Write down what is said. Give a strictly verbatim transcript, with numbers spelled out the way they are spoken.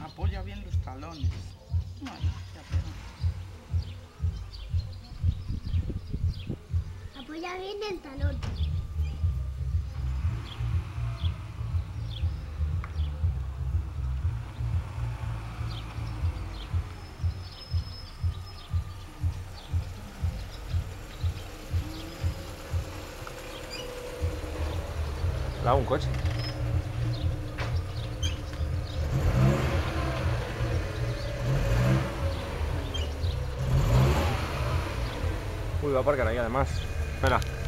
Apoya bien los talones. Bueno, ya pero... Apoya bien el talón. Da un coche. Uy, va a aparcar ahí además. Espera.